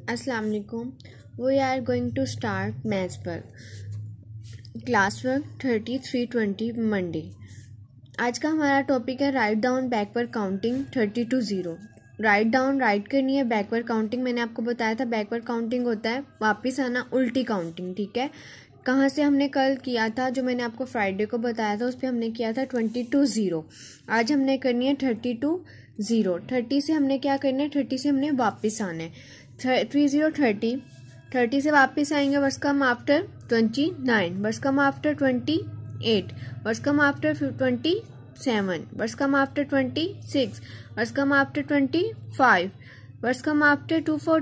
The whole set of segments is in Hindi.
अस्सलाम वालेकुम। We are going to start maths पर क्लास वर्क 3320 मंडे। आज का हमारा टॉपिक है write down backward counting 30 to 0। Write down write करनी है, बैकवर्ड काउंटिंग मैंने आपको बताया था बैकवर्ड काउंटिंग होता है वापस आना, उल्टी काउंटिंग। ठीक है, कहाँ से हमने कल किया था, जो मैंने आपको फ्राइडे को बताया था उस पर हमने किया था 20 to 0। आज हमने करनी है 30 to 0। 30 से हमने क्या करना है, 30 से हमने वापस आना है। 30 30 से वापस आएंगे। What's come after 29, what's come after 28, what's come after 27, what's come after 26, what's come after 25, what's come after 24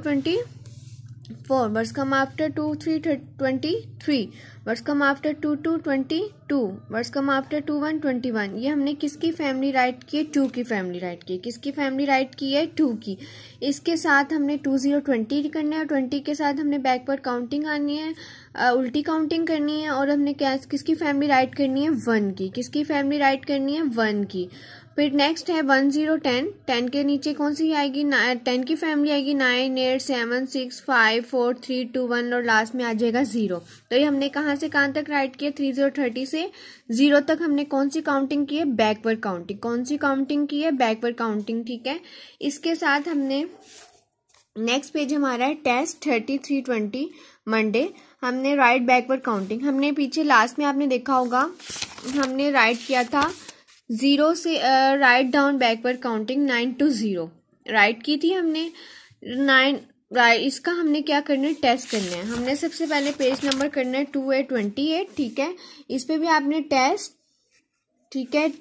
24, what's come after 23 23, what's come after 22 22, what's come after 21 21। ये हमने किसकी फैमिली राइट की है? 2 की फैमिली राइट की। किसकी फैमिली राइट की है? 2 की। इसके साथ हमने 20 20 करना है, 20 के साथ हमने बैकवर्ड काउंटिंग आनी है, उल्टी काउंटिंग करनी है। और हमने क्या किसकी फैमिली राइट करनी है? 1 की। किसकी फैमिली राइट करनी है? 1 की। फिर नेक्स्ट है 10 10। 10 के नीचे कौन सी आएगी? 10 की फैमिली आएगी 9 8 7 6 5 4 3 2 1 और लास्ट में आ जाएगा 0। तो ये हमने कहाँ से कहाँ तक राइट किया? 30 से 0 तक हमने कौन सी काउंटिंग की है? Backward counting. कौन सी काउंटिंग की है? Backward counting. ठीक है, इसके साथ हमने नेक्स्ट पेज हमारा है टेस्ट 3320 मंडे। हमने राइट बैकवर्ड काउंटिंग हमने पीछे लास्ट में आपने देखा होगा हमने राइट किया था 0 से write down backward counting 9 to 0 write की थी हमने। 9 राइट, इसका हमने क्या करना है? टेस्ट करना है। हमने सबसे पहले पेज नंबर करना है 2828। ठीक है, इस पे भी आपने टेस्ट, ठीक है,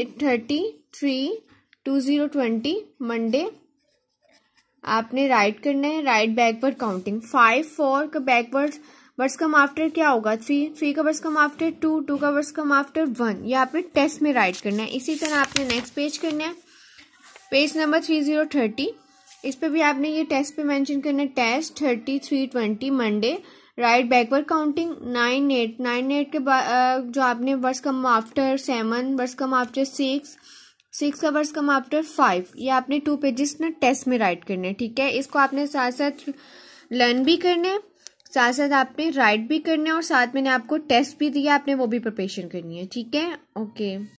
33 20 मंडे आपने राइट करना है। राइट बैकवर्ड काउंटिंग 5 4 का बैकवर्ड वर्स कम आफ्टर क्या होगा? 3 का वर्स कम आफ्टर 2 का वर्स कम आफ्टर 1। ये आपने टेस्ट में राइट करना है। इसी तरह आपने नेक्स्ट पेज करना है, पेज नंबर 3030। इस पे भी आपने ये टेस्ट पे मेंशन करना है, test 3320 Monday write backward counting 9 8 9 8 के बाद जो आपने what's come after 7, what's come after 6 का वर्स कम आफ्टर 5। ये आपने 2 पेजेस ना टेस्ट में राइट करने हैं। ठीक है, इसको आपने साथ साथ लर्न भी करने हैं, साथ साथ आपने राइट भी करना है और साथ मैंने आपको टेस्ट भी दिया, आपने वो भी प्रिपरेशन करनी है। ठीक है, ओके।